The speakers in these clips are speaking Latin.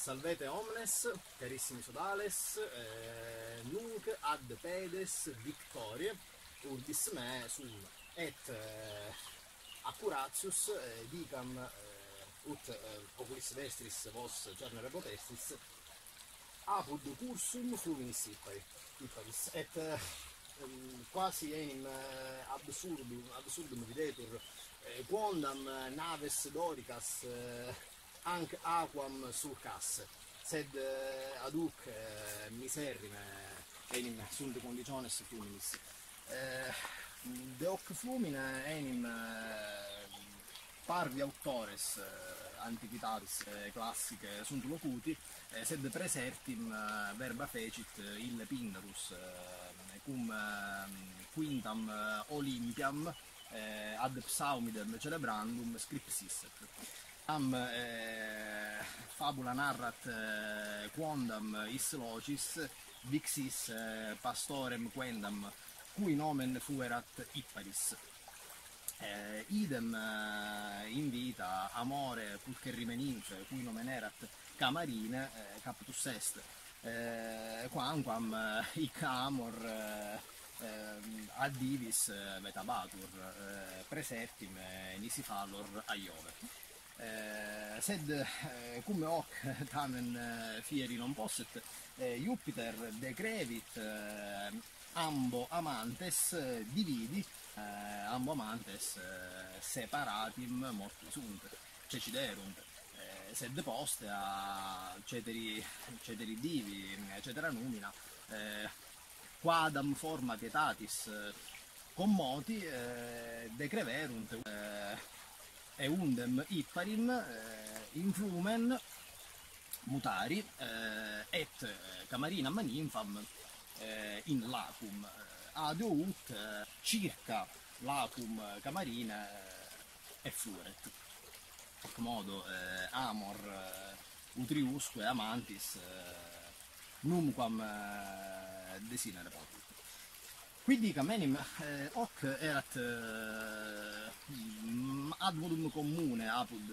Salvete omnes, carissimi sodales, nunc ad pedes victorie, urbis me sum, et accuratius dicam ut oculis vestris vos cernere potestis, apud cursum fluminis Ipparis, et quasi enim absurdum videtur quondam naves doricas anc aquam surcas, sed aduc miserrime enim sunt conditiones fluminis. De hoc flumine enim parvi autores antiquitatis classicae sunt locuti, sed praesertim verba fecit ille Pindarus cum quintam Olympiam ad psaumidem celebrandum scripsisset. Am fabula narrat quondam is locis vixis pastorem quendam cui nomen fuerat Ipparis. Idem in vita amore pulcherrime nymphe cui nomen erat Camarine captus est, quamquam hic amor ad divis metabatur praesertim nisi fallor a Iove. Sed cum hoc tamen fieri non posset, Jupiter decrevit ambo amantes dividi, ambo amantes separatim morti sunt, ceciderunt, sed poste a ceteri divi, cetera numina, quadam forma pietatis commoti decreverunt eundem Ipparim in flumen mutari et Camarinam nympham in lacum adeunt circa lacum Camarina efflueret. Hoc modo amor utriusque amantis numquam desinere potuit. Qui dicam enim hoc erat ad modum commune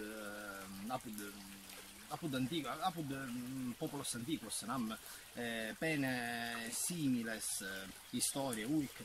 apud populos antiquos nam pene similes historiae uic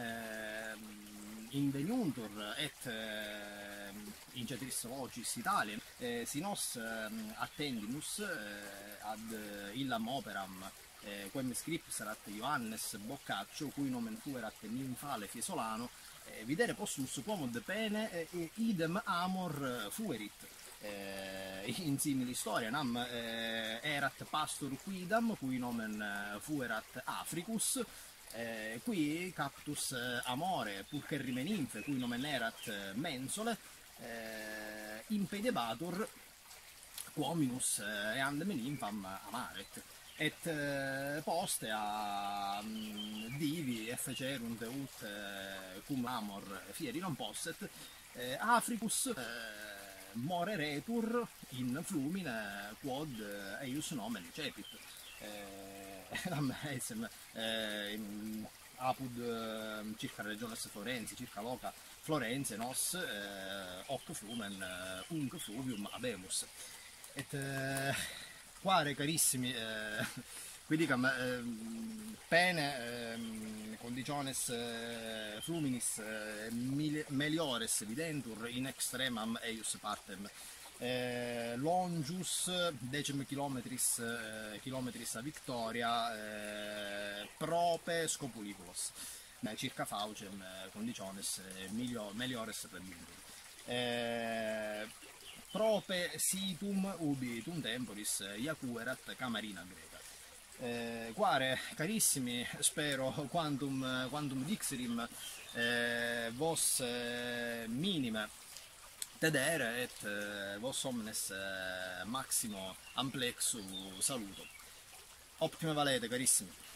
inveniuntur et in ceteris locis Italiae si nos attendimus ad illam operam quem scripserat Ioannes Boccaccio cui nomen fuerat Nymphale Fiesolano, videre possumus quomod pene idem amor fuerit in simili historia nam erat pastor quidam cui nomen fuerat Africus, qui captus amore pulcherrime nymphe cui nomen erat Mensole impedebatur quominus eandem nympham amaret. Et poste a divi effecerunt ut cum amor fieri non posset, Africus moreretur in flumine quod eius nomen cepit. Nam esem apud circa regiones Florenzi, circa loca Florenze nos hoc flumen unc fluvium habemus. Et quare carissimi qui dicam pene conditiones fluminis meliores videntur in extremam eius partem longius 10 kilometris a Victoria prope scopuliculos circa faucem conditiones meliores prebintur. Prope situm ubi tum temporis iacuerat Camarina Greca. Quare carissimi spero quantum dixerim vos minime tedere et vos omnes maximo amplexu saluto. Optime valete carissimi.